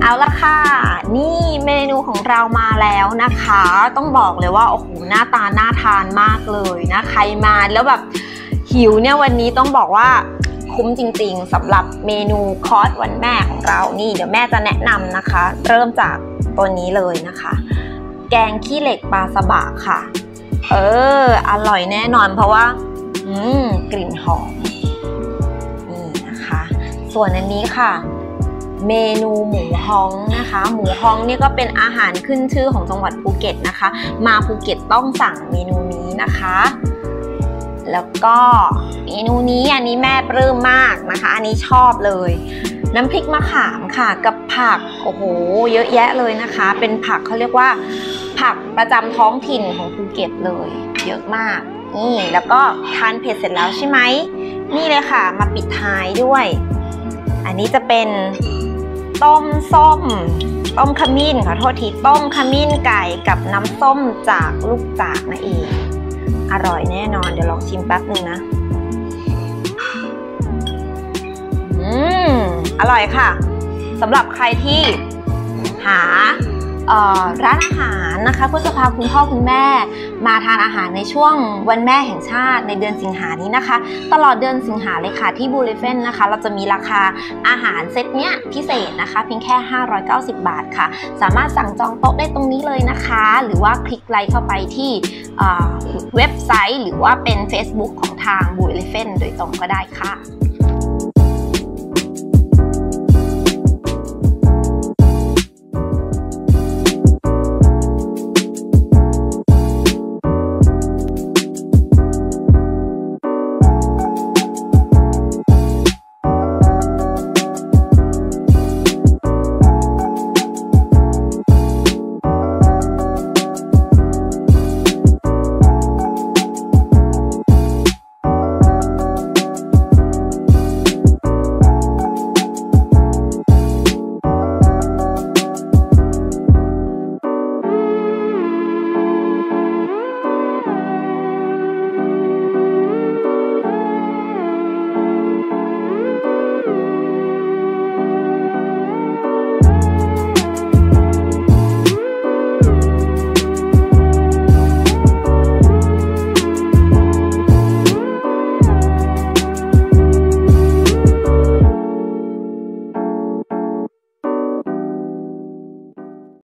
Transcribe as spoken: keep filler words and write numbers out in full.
เอาละค่ะนี่เมนูของเรามาแล้วนะคะต้องบอกเลยว่าโอ้โหหน้าตาน่าทานมากเลยนะใครมาแล้วแบบหิวเนี่ยวันนี้ต้องบอกว่าคุ้มจริงๆสำหรับเมนูคอร์สวันแม่ของเรานี่เดี๋ยวแม่จะแนะนำนะคะเริ่มจากตัวนี้เลยนะคะแกงขี้เหล็กปลาสบะค่ะเอออร่อยแน่นอนเพราะว่าอืมกลิ่นหอมนี่นะคะส่วนอันนี้ค่ะเมนูหมูฮ้องนะคะหมูฮ้องนี่ก็เป็นอาหารขึ้นชื่อของจังหวัดภูเก็ตนะคะมาภูเก็ตต้องสั่งเมนูนี้นะคะแล้วก็เมนูนี้อันนี้แม่ปลื้มมากนะคะอันนี้ชอบเลยน้ำพริกมะขามค่ะกับผักโอ้โหเยอะแยะเลยนะคะเป็นผักเขาเรียกว่าผักประจำท้องถิ่นของภูเก็ตเลยเยอะมากนี่แล้วก็ทานเผ็ดเสร็จแล้วใช่ไหมนี่เลยค่ะมาปิดท้ายด้วยอันนี้จะเป็นต้มส้มต้มขมิ้นขอโทษทีต้มขมิ้นไก่กับน้ำส้มจากลูกจากนั่นเองอร่อยแน่นอนเดี๋ยวลองชิมแป๊บนึงนะอืมอร่อยค่ะสำหรับใครที่หาร้านอาหารนะคะเพื่อจะพาคุณพ่อคุณแม่มาทานอาหารในช่วงวันแม่แห่งชาติในเดือนสิงหานี้นะคะตลอดเดือนสิงหาเลยค่ะที่บูเลเฟนนะคะเราจะมีราคาอาหารเซตเนี้ยพิเศษนะคะเพียงแค่ห้าร้อยเก้าสิบบาทค่ะสามารถสั่งจองโต๊ะได้ตรงนี้เลยนะคะหรือว่าคลิกไลค์เข้าไปที่เว็บไซต์หรือว่าเป็น Facebook ของทางบูเลเฟนโดยตรงก็ได้ค่ะ